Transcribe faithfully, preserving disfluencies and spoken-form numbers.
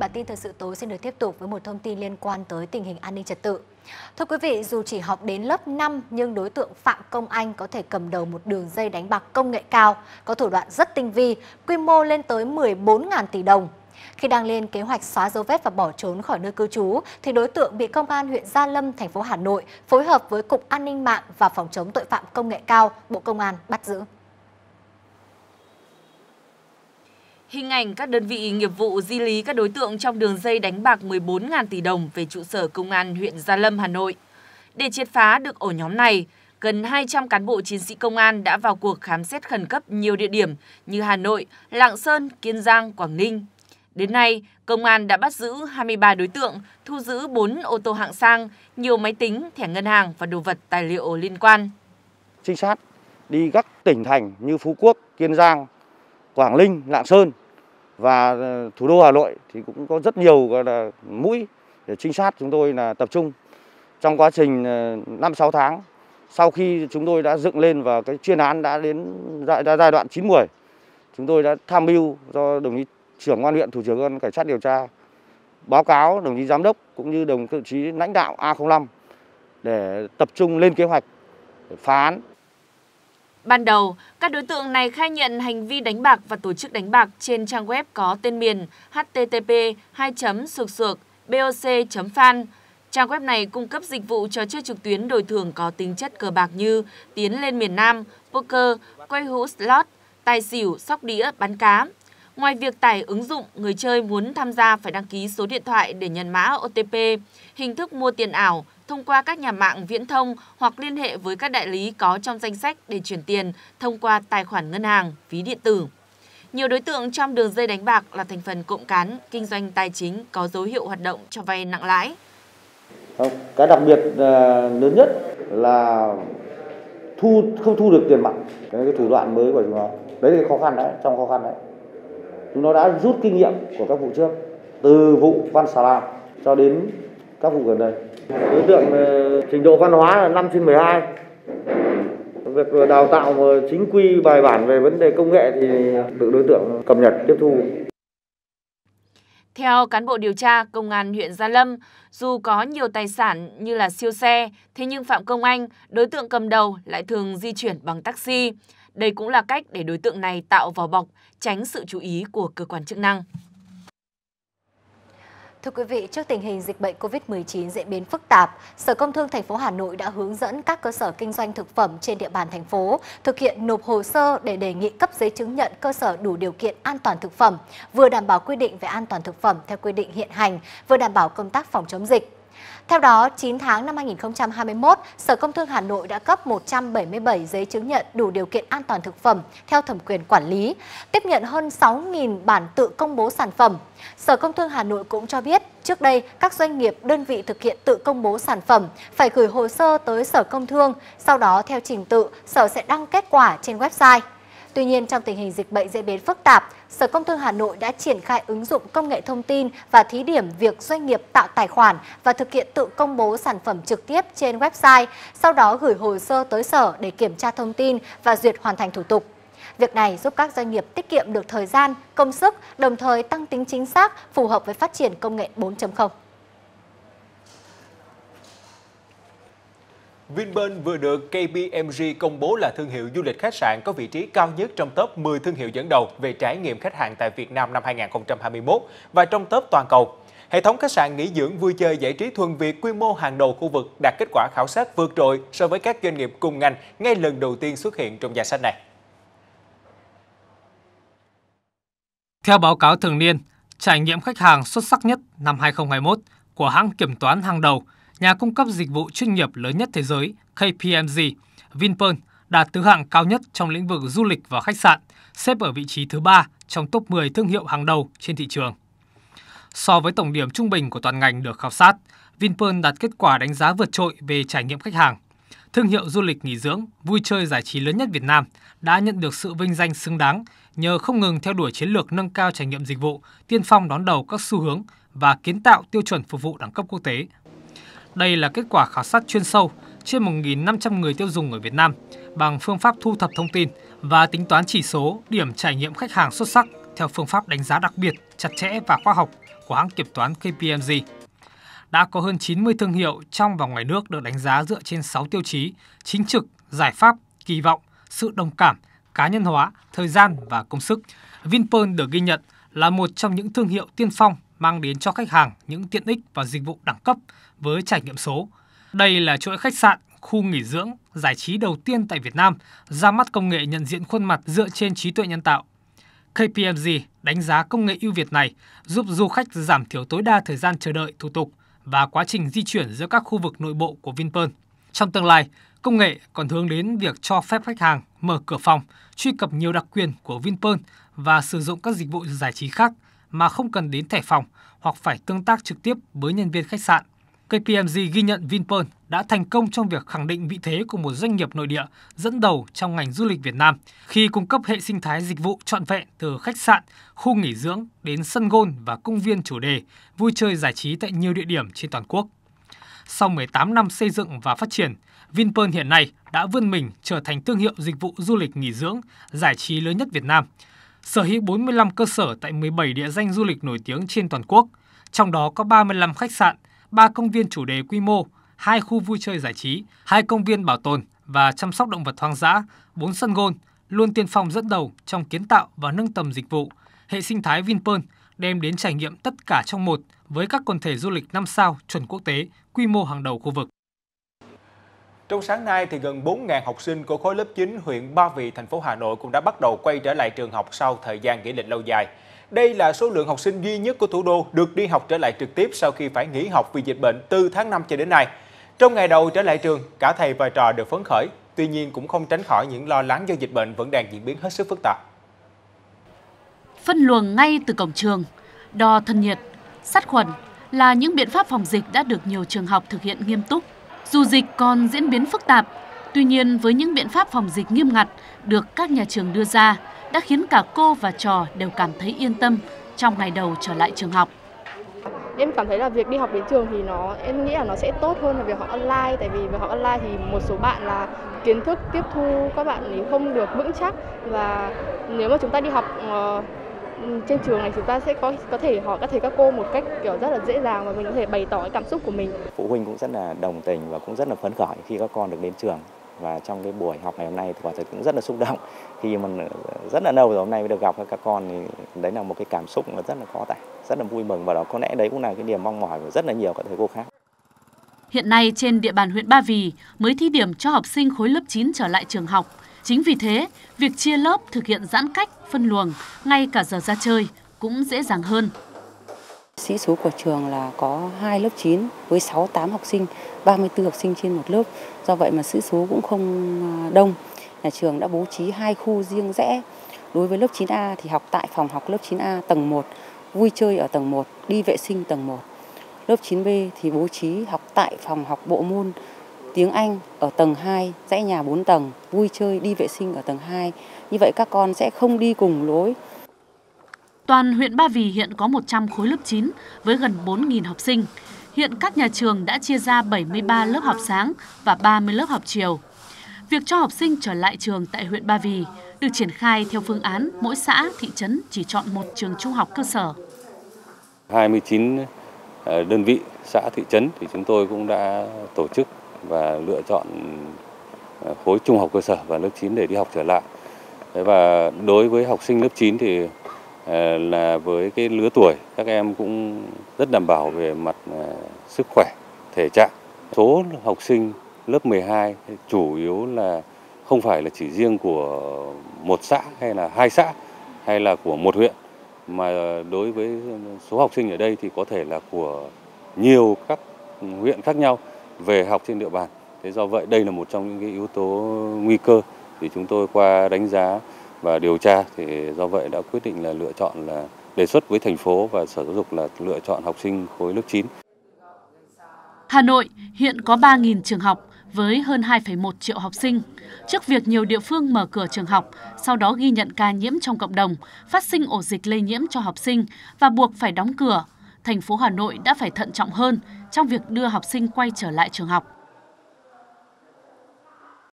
Bản tin thời sự tối xin được tiếp tục với một thông tin liên quan tới tình hình an ninh trật tự. Thưa quý vị, dù chỉ học đến lớp năm nhưng đối tượng Phạm Công Anh có thể cầm đầu một đường dây đánh bạc công nghệ cao, có thủ đoạn rất tinh vi, quy mô lên tới mười bốn nghìn tỷ đồng. Khi đang lên kế hoạch xóa dấu vết và bỏ trốn khỏi nơi cư trú, thì đối tượng bị Công an huyện Gia Lâm, thành phố Hà Nội phối hợp với Cục An ninh mạng và Phòng chống tội phạm công nghệ cao, Bộ Công an bắt giữ. Hình ảnh các đơn vị nghiệp vụ di lý các đối tượng trong đường dây đánh bạc mười bốn nghìn tỷ đồng về trụ sở Công an huyện Gia Lâm, Hà Nội. Để triệt phá được ổ nhóm này, gần hai trăm cán bộ chiến sĩ công an đã vào cuộc khám xét khẩn cấp nhiều địa điểm như Hà Nội, Lạng Sơn, Kiên Giang, Quảng Ninh. Đến nay, công an đã bắt giữ hai mươi ba đối tượng, thu giữ bốn ô tô hạng sang, nhiều máy tính, thẻ ngân hàng và đồ vật tài liệu liên quan. Trinh sát đi các tỉnh thành như Phú Quốc, Kiên Giang, Quảng Ninh, Lạng Sơn và thủ đô Hà Nội thì cũng có rất nhiều gọi là mũi để trinh sát chúng tôi là tập trung trong quá trình năm sáu tháng sau khi chúng tôi đã dựng lên và cái chuyên án đã đến giai đoạn chín mười. Chúng tôi đã tham mưu do đồng chí trưởng công an huyện, thủ trưởng cơ quan cảnh sát điều tra báo cáo đồng chí giám đốc cũng như đồng chí lãnh đạo A không năm để tập trung lên kế hoạch để phá án. Ban đầu, các đối tượng này khai nhận hành vi đánh bạc và tổ chức đánh bạc trên trang web có tên miền h t t p hai chấm sược sược boc chấm fan. Trang web này cung cấp dịch vụ trò chơi trực tuyến đổi thưởng có tính chất cờ bạc như tiến lên miền Nam, poker, quay hũ slot, tài xỉu, sóc đĩa, bắn cá. Ngoài việc tải ứng dụng, người chơi muốn tham gia phải đăng ký số điện thoại để nhận mã o tê pê, hình thức mua tiền ảo thông qua các nhà mạng viễn thông hoặc liên hệ với các đại lý có trong danh sách để chuyển tiền thông qua tài khoản ngân hàng, ví điện tử. Nhiều đối tượng trong đường dây đánh bạc là thành phần cộng cán, kinh doanh tài chính có dấu hiệu hoạt động cho vay nặng lãi. Cái đặc biệt lớn nhất là thu không thu được tiền mặt, cái, cái thủ đoạn mới của chúng nó. Đấy là khó khăn đấy, trong khó khăn đấy. Chúng nó đã rút kinh nghiệm của các vụ trước, từ vụ Văn Xà Lam cho đến các vụ gần đây. Đối tượng trình độ văn hóa là năm trên mười hai. Việc đào tạo chính quy bài bản về vấn đề công nghệ thì được đối tượng cập nhật tiếp thu. Theo cán bộ điều tra Công an huyện Gia Lâm, dù có nhiều tài sản như là siêu xe, thế nhưng Phạm Công Anh, đối tượng cầm đầu lại thường di chuyển bằng taxi. Đây cũng là cách để đối tượng này tạo vỏ bọc, tránh sự chú ý của cơ quan chức năng. Thưa quý vị, trước tình hình dịch bệnh Covid mười chín diễn biến phức tạp, Sở Công Thương thành phố Hà Nội đã hướng dẫn các cơ sở kinh doanh thực phẩm trên địa bàn thành phố thực hiện nộp hồ sơ để đề nghị cấp giấy chứng nhận cơ sở đủ điều kiện an toàn thực phẩm, vừa đảm bảo quy định về an toàn thực phẩm theo quy định hiện hành, vừa đảm bảo công tác phòng chống dịch. Theo đó, chín tháng năm hai nghìn không trăm hai mươi mốt, Sở Công Thương Hà Nội đã cấp một trăm bảy mươi bảy giấy chứng nhận đủ điều kiện an toàn thực phẩm theo thẩm quyền quản lý, tiếp nhận hơn sáu nghìn bản tự công bố sản phẩm. Sở Công Thương Hà Nội cũng cho biết, trước đây các doanh nghiệp, đơn vị thực hiện tự công bố sản phẩm phải gửi hồ sơ tới Sở Công Thương, sau đó theo trình tự, Sở sẽ đăng kết quả trên website. Tuy nhiên, trong tình hình dịch bệnh diễn biến phức tạp, Sở Công Thương Hà Nội đã triển khai ứng dụng công nghệ thông tin và thí điểm việc doanh nghiệp tạo tài khoản và thực hiện tự công bố sản phẩm trực tiếp trên website, sau đó gửi hồ sơ tới Sở để kiểm tra thông tin và duyệt hoàn thành thủ tục. Việc này giúp các doanh nghiệp tiết kiệm được thời gian, công sức, đồng thời tăng tính chính xác, phù hợp với phát triển công nghệ bốn chấm không. Vinpearl vừa được K P M G công bố là thương hiệu du lịch khách sạn có vị trí cao nhất trong top mười thương hiệu dẫn đầu về trải nghiệm khách hàng tại Việt Nam năm hai nghìn không trăm hai mươi mốt và trong top toàn cầu. Hệ thống khách sạn nghỉ dưỡng vui chơi giải trí thuần Việt quy mô hàng đầu khu vực đạt kết quả khảo sát vượt trội so với các doanh nghiệp cùng ngành ngay lần đầu tiên xuất hiện trong danh sách này. Theo báo cáo thường niên, trải nghiệm khách hàng xuất sắc nhất năm hai nghìn không trăm hai mươi mốt của hãng kiểm toán hàng đầu, nhà cung cấp dịch vụ chuyên nghiệp lớn nhất thế giới K P M G, Vinpearl đạt thứ hạng cao nhất trong lĩnh vực du lịch và khách sạn, xếp ở vị trí thứ ba trong top mười thương hiệu hàng đầu trên thị trường. So với tổng điểm trung bình của toàn ngành được khảo sát, Vinpearl đạt kết quả đánh giá vượt trội về trải nghiệm khách hàng. Thương hiệu du lịch nghỉ dưỡng, vui chơi giải trí lớn nhất Việt Nam đã nhận được sự vinh danh xứng đáng nhờ không ngừng theo đuổi chiến lược nâng cao trải nghiệm dịch vụ, tiên phong đón đầu các xu hướng và kiến tạo tiêu chuẩn phục vụ đẳng cấp quốc tế. Đây là kết quả khảo sát chuyên sâu trên một nghìn năm trăm người tiêu dùng ở Việt Nam bằng phương pháp thu thập thông tin và tính toán chỉ số điểm trải nghiệm khách hàng xuất sắc theo phương pháp đánh giá đặc biệt, chặt chẽ và khoa học của hãng kiểm toán K P M G. Đã có hơn chín mươi thương hiệu trong và ngoài nước được đánh giá dựa trên sáu tiêu chí: chính trực, giải pháp, kỳ vọng, sự đồng cảm, cá nhân hóa, thời gian và công sức. Vinpearl được ghi nhận là một trong những thương hiệu tiên phong mang đến cho khách hàng những tiện ích và dịch vụ đẳng cấp với trải nghiệm số. Đây là chuỗi khách sạn, khu nghỉ dưỡng, giải trí đầu tiên tại Việt Nam ra mắt công nghệ nhận diện khuôn mặt dựa trên trí tuệ nhân tạo. K P M G đánh giá công nghệ ưu việt này giúp du khách giảm thiểu tối đa thời gian chờ đợi thủ tục và quá trình di chuyển giữa các khu vực nội bộ của Vinpearl. Trong tương lai, công nghệ còn hướng đến việc cho phép khách hàng mở cửa phòng, truy cập nhiều đặc quyền của Vinpearl và sử dụng các dịch vụ giải trí khác mà không cần đến thẻ phòng hoặc phải tương tác trực tiếp với nhân viên khách sạn. K P M G ghi nhận Vinpearl đã thành công trong việc khẳng định vị thế của một doanh nghiệp nội địa dẫn đầu trong ngành du lịch Việt Nam khi cung cấp hệ sinh thái dịch vụ trọn vẹn từ khách sạn, khu nghỉ dưỡng đến sân golf và công viên chủ đề, vui chơi giải trí tại nhiều địa điểm trên toàn quốc. Sau mười tám năm xây dựng và phát triển, Vinpearl hiện nay đã vươn mình trở thành thương hiệu dịch vụ du lịch nghỉ dưỡng, giải trí lớn nhất Việt Nam, sở hữu bốn mươi lăm cơ sở tại mười bảy địa danh du lịch nổi tiếng trên toàn quốc, trong đó có ba mươi lăm khách sạn, ba công viên chủ đề quy mô, hai khu vui chơi giải trí, hai công viên bảo tồn và chăm sóc động vật hoang dã, bốn sân golf, luôn tiên phong dẫn đầu trong kiến tạo và nâng tầm dịch vụ. Hệ sinh thái Vinpearl đem đến trải nghiệm tất cả trong một với các quần thể du lịch năm sao chuẩn quốc tế, quy mô hàng đầu khu vực. Trong sáng nay, thì gần bốn nghìn học sinh của khối lớp chín huyện Ba Vì, thành phố Hà Nội cũng đã bắt đầu quay trở lại trường học sau thời gian nghỉ lịch lâu dài. Đây là số lượng học sinh duy nhất của thủ đô được đi học trở lại trực tiếp sau khi phải nghỉ học vì dịch bệnh từ tháng năm cho đến nay. Trong ngày đầu trở lại trường, cả thầy và trò đều phấn khởi, tuy nhiên cũng không tránh khỏi những lo lắng do dịch bệnh vẫn đang diễn biến hết sức phức tạp. Phân luồng ngay từ cổng trường, đo thân nhiệt, sát khuẩn là những biện pháp phòng dịch đã được nhiều trường học thực hiện nghiêm túc. Dù dịch còn diễn biến phức tạp, tuy nhiên với những biện pháp phòng dịch nghiêm ngặt được các nhà trường đưa ra đã khiến cả cô và trò đều cảm thấy yên tâm trong ngày đầu trở lại trường học. Em cảm thấy là việc đi học đến trường thì nó em nghĩ là nó sẽ tốt hơn là việc học online, tại vì việc học online thì một số bạn là kiến thức tiếp thu các bạn ấy không được vững chắc, và nếu mà chúng ta đi học uh, trên trường này chúng ta sẽ có có thể hỏi các thầy các cô một cách kiểu rất là dễ dàng và mình có thể bày tỏ cái cảm xúc của mình. Phụ huynh cũng rất là đồng tình và cũng rất là phấn khởi khi các con được đến trường. Và trong cái buổi học ngày hôm nay thì quả thực cũng rất là xúc động khi mà rất là lâu rồi hôm nay mới được gặp các con, thì đấy là một cái cảm xúc mà rất là khó tả, rất là vui mừng, và đó có lẽ đấy cũng là cái niềm mong mỏi của rất là nhiều các thầy cô khác. Hiện nay trên địa bàn huyện Ba Vì mới thí điểm cho học sinh khối lớp chín trở lại trường học. Chính vì thế, việc chia lớp thực hiện giãn cách, phân luồng ngay cả giờ ra chơi cũng dễ dàng hơn. Sĩ số của trường là có hai lớp chín với sáu mươi tám học sinh, ba mươi tư học sinh trên một lớp. Do vậy mà sĩ số cũng không đông. Nhà trường đã bố trí hai khu riêng rẽ. Đối với lớp chín A thì học tại phòng học lớp chín A tầng một, vui chơi ở tầng một, đi vệ sinh tầng một. Lớp chín B thì bố trí học tại phòng học bộ môn tiếng Anh ở tầng hai, dãy nhà bốn tầng, vui chơi, đi vệ sinh ở tầng hai. Như vậy các con sẽ không đi cùng lối. Toàn huyện Ba Vì hiện có một trăm khối lớp chín với gần bốn nghìn học sinh. Hiện các nhà trường đã chia ra bảy mươi ba lớp học sáng và ba mươi lớp học chiều. Việc cho học sinh trở lại trường tại huyện Ba Vì được triển khai theo phương án mỗi xã, thị trấn chỉ chọn một trường trung học cơ sở. hai mươi chín đơn vị xã, thị trấn thì chúng tôi cũng đã tổ chức và lựa chọn khối trung học cơ sở và lớp chín để đi học trở lại. Và đối với học sinh lớp chín thì là với cái lứa tuổi các em cũng rất đảm bảo về mặt sức khỏe, thể trạng. Số học sinh lớp mười hai chủ yếu là không phải là chỉ riêng của một xã hay là hai xã hay là của một huyện, mà đối với số học sinh ở đây thì có thể là của nhiều các huyện khác nhau về học trên địa bàn. Thế do vậy đây là một trong những cái yếu tố nguy cơ, thì chúng tôi qua đánh giá và điều tra thì do vậy đã quyết định là lựa chọn là đề xuất với thành phố và Sở Giáo dục là lựa chọn học sinh khối lớp chín. Hà Nội hiện có ba nghìn trường học với hơn hai phẩy một triệu học sinh. Trước việc nhiều địa phương mở cửa trường học, sau đó ghi nhận ca nhiễm trong cộng đồng, phát sinh ổ dịch lây nhiễm cho học sinh và buộc phải đóng cửa, thành phố Hà Nội đã phải thận trọng hơn trong việc đưa học sinh quay trở lại trường học.